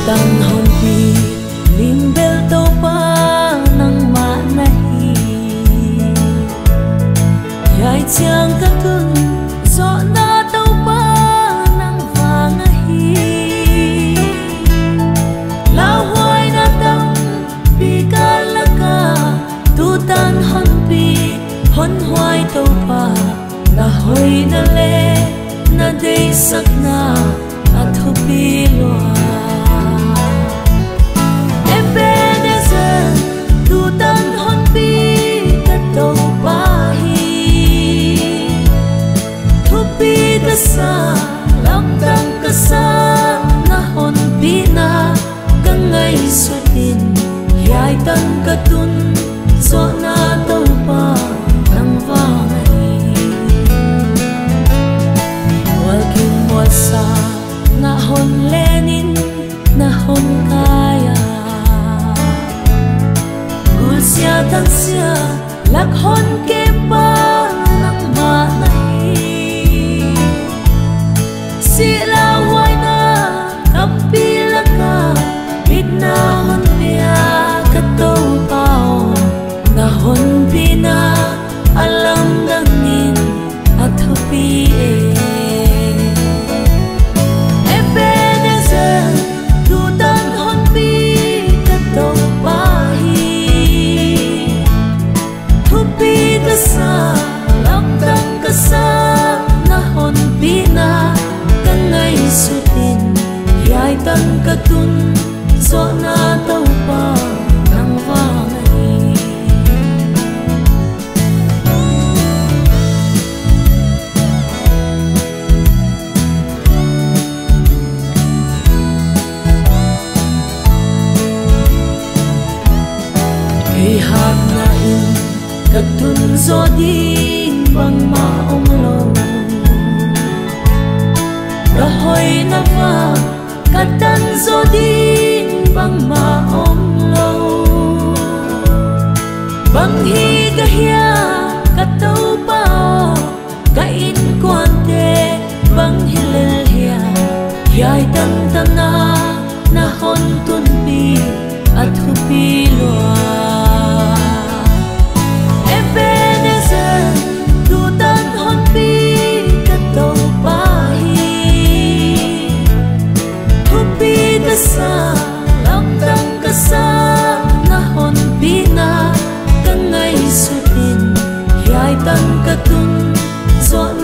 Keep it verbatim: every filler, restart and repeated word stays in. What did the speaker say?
tan hon pi lim bel to pa nang ma nahi yai chang ka tun zo na to pa nang vang hi la hoai na tam pi ka la ka tu tan hon pi hon hoai to pa na hoi na le na dei sak na a thu pi lo sa lam tang ka sa na hon pina ka ngay sutin yai tan ka tun so na tau pa nang vangai wal kim wal sa na hon lenin na hon kaya gul sia tan sia lak hon ke pa nang ma sila wai na kapila ka bitna hon pia ka to pao na hon pina alam dangin at hupi e ebenezer tutan hon pi ka to pahi hupi ka sa alam dang ka sa na hon pina ngay sutin yai tan ka tun so na tau pa nang vangai ei hak na in ka tun zo ding bang ma ong lo hoi na va ka tan zo din bang ma om lo bang hi ga hia ka tau pa ka in quan te bang hi le hia yai tan tan na na hon tun pi at hu pi lo ebenezer tu tan hon pi ka tau pa sa lam tang ka sa na hon pina ka ngay sutin yai tan ka tun zo